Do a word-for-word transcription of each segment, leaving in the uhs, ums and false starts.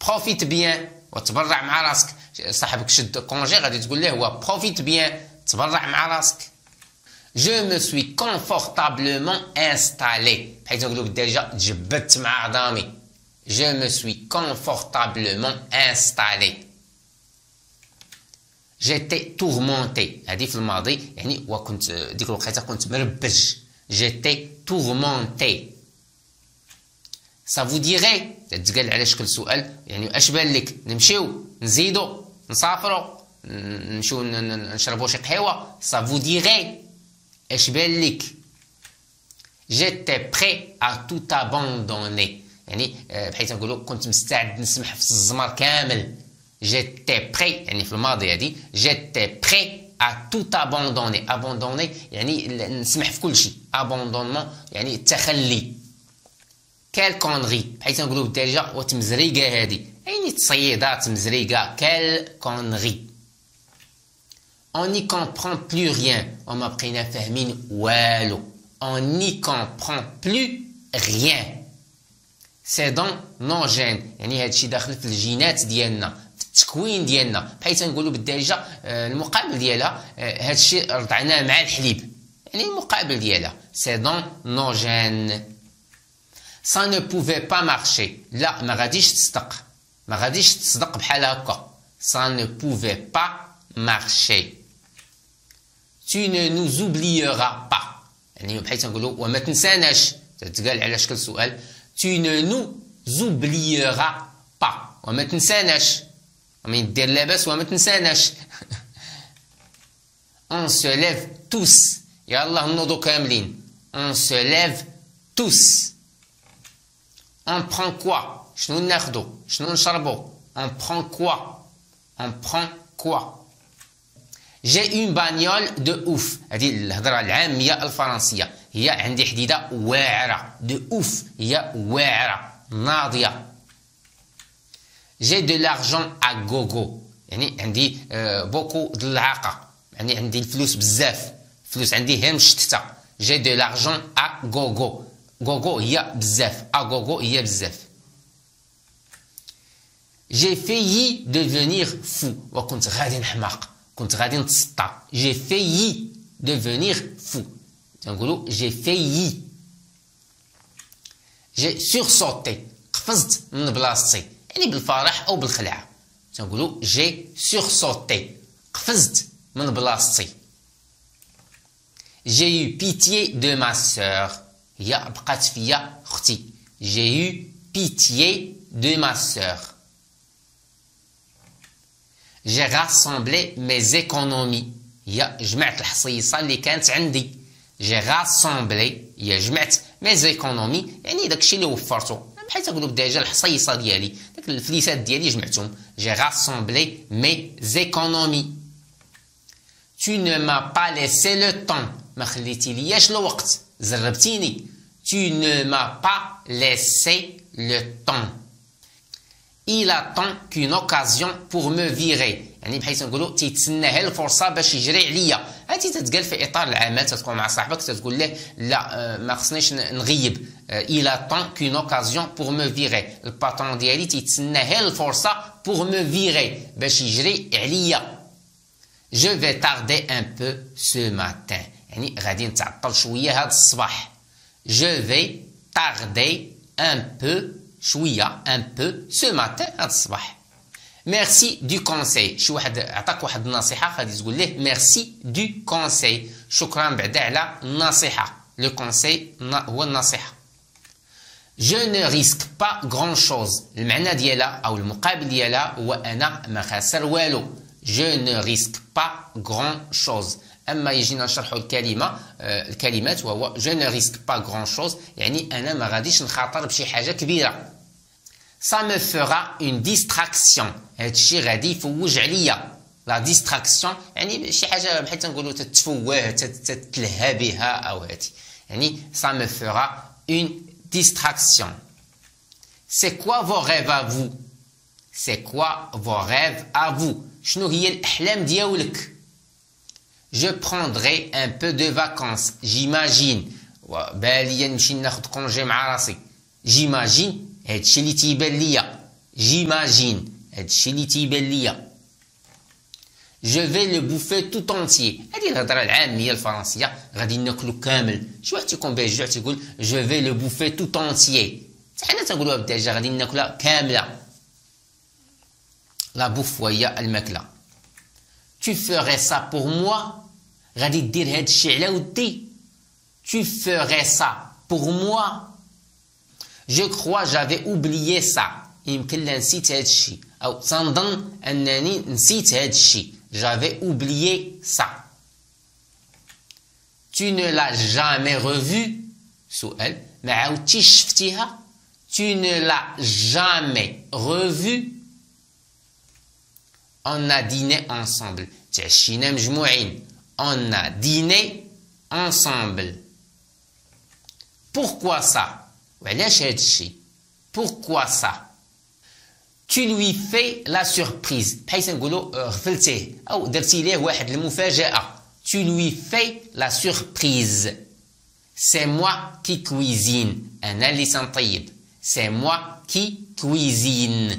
بروفيت بيان وتبرع مع راسك. صاحبك شد كونجي غادي تقول له هو بروفيت بيان تبرع مع راسك. Je me suis confortablement installé بحيث نقولوا بالدارجة تجبدت مع عظامي. Je me suis confortablement installé. J'étais tourmenté هذه في الماضي يعني وكنت ديك الوقيته كنت مربج. J'étais tourmenté. Ça vous dirait تتقال على شكل سؤال يعني اش بان لك نمشيو نزيدو نسافرو نمشيو نشربو شي قهوه. Ça vous dirait اش بان لك. J'étais prêt à tout abandonner يعني بحيث نقولوا كنت مستعد نسمح في الزمر كامل. J'étais prêt يعني في الماضي هذه. J'étais prêt à tout abandonner. abandonner يعني نسمح في كل شيء. abandonnement يعني التخلي. كال كونغي بحيث نقولوا بالدارجه وتمزريقه هذه يعني تصيدات تمزريقه. كال كونغي. On n'y comprend plus rien. وما بقينا فاهمين والو. On n'y comprend plus rien. C'est dans nos gènes يعني هذا الشيء داخل في الجينات ديالنا في التكوين ديالنا. بحيث نقولوا بالدارجه المقابل ديالها هذا الشيء رضعناه مع الحليب يعني المقابل ديالها. C'est dans nos gènes. Ça ne pouvait pas marcher. لا ما غاديش تصدق ما غاديش تصدق بحال هكا. Ça ne pouvait pas marcher. Tu ne nous oublieras pas يعني بحيث نقولوا وما تنساناش تتقال على شكل سؤال. Tu ne nous oublieras pas وما تنساناش ومن دير لاباس وما تنساناش. On se lève tous. يلا نوضو كاملين. On se lève tous. On prend quoi شنو ناخدو شنو نشربو. On prend quoi On prend quoi J'ai une bagnole de ouf. هذه الهضره العاميه الفرنسيه. هي عندي حديده واعره. de ouf هي واعره ناضيه. J'ai de l'argent à gogo يعني عندي بوكو د العاقه يعني عندي الفلوس بزاف. فلوس عندي هي مشتته. J'ai de l'argent à gogo. gogo هي بزاف. à gogo هي بزاف. J'ai failli devenir fou وكنت غادي نحماق كنت غادي نتسطى. J'ai failli devenir fou. تنقولوا j'ai failli. J'ai sursauté قفزت من بلاصتي يعني بالفرح او بالخلعه. تنقولوا j'ai sursauté قفزت من بلاصتي. J'ai eu pitié de ma sœur هي بقات فيا اختي. J'ai eu pitié de ma sœur. J'ai rassemblé mes économies هي جمعت الحصيصة اللي كانت عندي. J'ai rassemblé هي جمعت mes économies يعني داكشي اللي وفرتو بحيث نقولوا بالدارجة الحصيصة ديالي داك الفليسات ديالي جمعتهم. J'ai rassemblé mes économies. Tu ne m'as pas laissé le temps ما خليتي لياش الوقت زربتيني. Tu ne m'as pas laissé le temps. Il attend qu'une occasion pour me virer يعني بحيث نقولوا تيتسنى الفرصه باش يجري عليا. هادي تتقال في اطار العمل تتكون مع صاحبك تتقول له لا ما خصنيش نغيب. Il attend qu'une occasion pour me virer. الباترون ديالي تيتسنى الفرصه pour me virer باش يجري عليا. Je vais tarder un peu ce matin يعني غادي نتعطل شويه هذا الصباح. Je vais tarder un peu شويه un peu ce matin هذا الصباح. Merci du conseil. شي واحد عطاك واحد النصيحه غادي تقول له ميرسي دو كونساي شكرا بعدا على النصيحه. لو كونساي هو النصيحه. Je ne risque pas grand chose المعنى ديالها او المقابل ديالها هو انا ما خاسر والو. Je ne risque pas grand chose. اما يجينا نشرحوا الكلمه آه الكلمات وهو je ne risque pas grand chose يعني انا ما غاديش نخاطر بشي حاجه كبيره. Ça me fera une distraction. هادشي غادي يفوج عليا. لا ديستراكسيون يعني شي حاجه بحال تنقولوا تتفوه تتلهى بها او هادي يعني ça me fera une distraction. C'est quoi vos rêves à vous? C'est quoi vos rêves à vous? شنو هي الاحلام ديالك؟ Je prendrai un peu de vacances. J'imagine. وباليا نمشي ناخذ كونجي مع راسي. J'imagine هادشي اللي تيبان ليا. j'imagine هادشي اللي تيبان ليا. je vais le bouffer tout entier. هذه الهضره العاميه الفرنسيه، غادي ناكلو كامل. شي واحد تيكون به الجوع تيقول je vais le bouffer tout entier. حنا تنقولوها بالدارجه غادي ناكلها كامله. لا بوف وهي الماكله. tu ferais ça pour moi. غادي دير هادشي على ودي. tu ferais ça pour moi. je crois j'avais oublié ça. يمكن لا نسيت هادشي، او تنظن انني نسيت هادشي. j'avais oublié ça. tu ne l'as jamais revu. سؤال ما عاودتيش شفتيها. tu ne l'as jamais revu. on a dîné ensemble. تعشينا مجموعين. on a dîné ensemble. pourquoi ça. وعلاش هادشي. pourquoi ça. tu lui fais la surprise. بحيث نقولوا غفلتيه او درتي ليه واحد المفاجأة. tu lui fais la surprise. c'est moi qui cuisine. انا اللي تنطيب. c'est moi qui cuisine.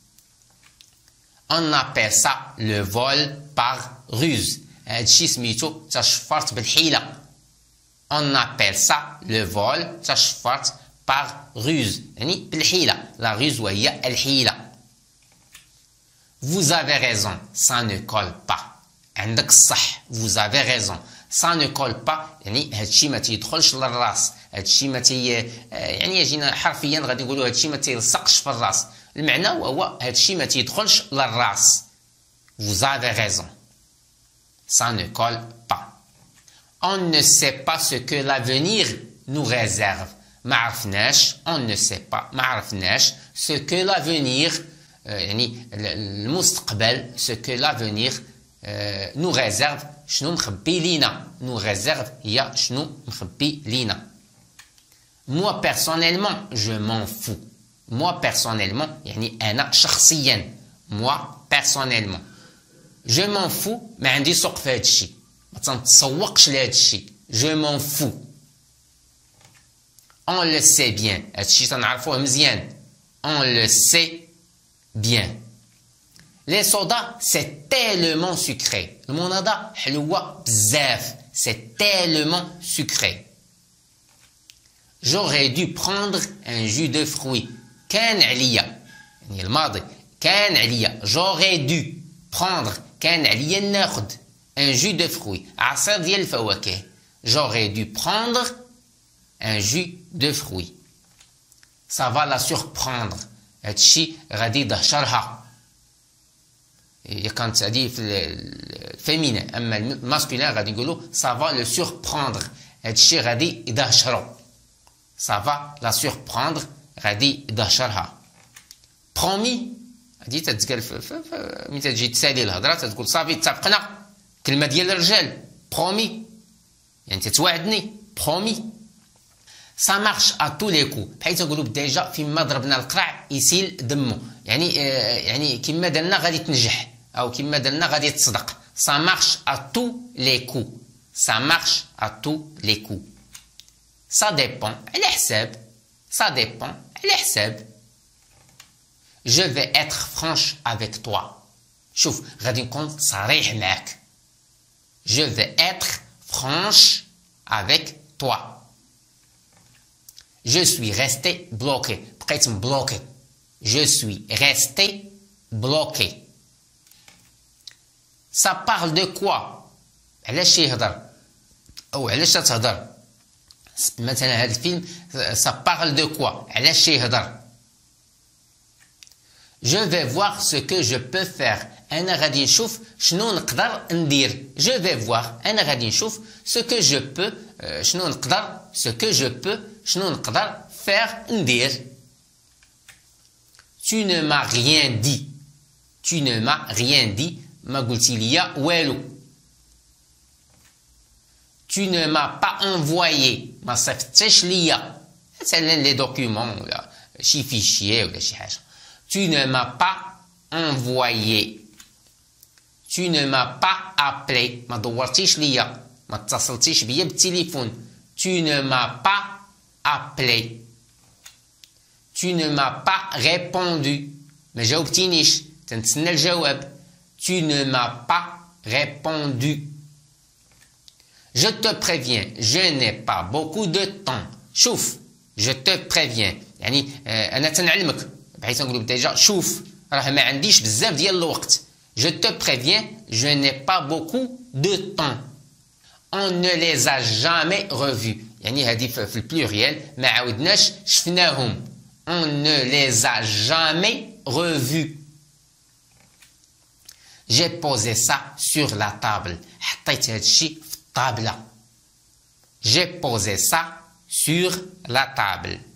on appelle ça le vol par ruse. هادشي سميتو تشفرت بالحيلة. on appelle ça le vol تشفرت par ruse يعني بالحيلة. la ruse وهي الحيلة. vous avez raison ça ne colle pas. عندك الصح. vous avez raison ça ne colle pas يعني هادشي ما تيدخلش للراس. هادشي ما تي يعني يجينا حرفيا غادي نقولوا هادشي ما تيلصقش في الراس. المعنى هو هادشي ما تيدخلش للراس. vous avez raison ça ne colle pas. on ne sait pas ce que l'avenir nous réserve. ما عرفناش. on ne sait pas ما عرفناش ce que l'avenir يعني المستقبل. ce que l'avenir nous réserve شنو مخبي لينا. nous réserve هي شنو مخبي لينا. moi personnellement je m'en fous. moi personnellement يعني أنا شخصيا. moi personnellement je m'en fous ما عندي سوق في هادشي. ما تنتسوقش لهادشي. je m'en fous. on le sait bien. هادشي تنعرفوه مزيان. on le sait bien. les sodas c'est tellement sucré. المناضة حلوة بزاف. c'est tellement sucré. j'aurais dû prendre un jus de fruits. كان عليا يعني الماضي. كان عليا. j'aurais dû prendre كان عليا ناخد un jus de fruits. عصير ديال الفواكه. j'aurais dû prendre un jus de fruits. ça va la surprendre. هادشي غادي يدهشرها. هي كانت هادي في الفيمينين. اما الماسكولين غادي نقولوا ça va le surprendre. هادشي غادي يدهشرو. ça va la surprendre غادي يدهشرها. promis هادي تتقال ملي تجي تسالي الهضره تتقول صافي اتفقنا. كلمه ديال الرجال. promis يعني تتوعدني. promis. ça marche à tous les coups. بحيث نقولوا بالدارجه فيما ضربنا القرع يسيل دمه. يعني آه يعني كيما درنا غادي تنجح او كيما درنا غادي تصدق. ça marche à tous les coups. ça marche à tous les coups. ça dépend على حساب. ça dépend على حساب. je vais être franche avec toi. شوف غادي نكون صريح معك. je vais être franche avec toi. je suis resté bloqué. بقيت مبلوكي. je suis resté bloqué. ça parle de quoi. علاش يهضر او علاش تتهضر. مثلا هذا الفيلم ça parle de quoi. علاش يهضر. je vais voir ce que je peux faire. انا غادي نشوف شنو نقدر ندير. je vais voir انا غادي نشوف ce que je peux شنو نقدر ce que je peux شنو نقدر faire ندير. tu ne m'as rien dit. tu ne m'as rien dit ما قلتي ليا والو. tu ne m'as pas envoyé ما صيفطتيش ليا مثلا لي دوكيومون ولا شي فيشيي ولا شي حاجه. tu ne m'as pas envoyé. tu ne m'as pas appelé ما دورتيش ليا ما اتصلتيش بيا بالتليفون. tu ne m'as pas appelé. tu ne m'as pas répondu ما جاوبتينيش تنتسنى الجواب. Tu ne m'as pas répondu. Je te préviens, je n'ai pas beaucoup de temps. شوف je te préviens يعني آه انا تنعلمك بحيث نقولوا ديجا شوف راه ما عنديش بزاف ديال الوقت. Je te préviens, je n'ai pas beaucoup de temps. On ne les a jamais revus. يعني هذه في البلوريال ما عاودناش شفناهم. On ne les a jamais revus. J'ai posé ça sur la table. حطيت هذا الشيء في الطابلة. J'ai posé ça sur la table.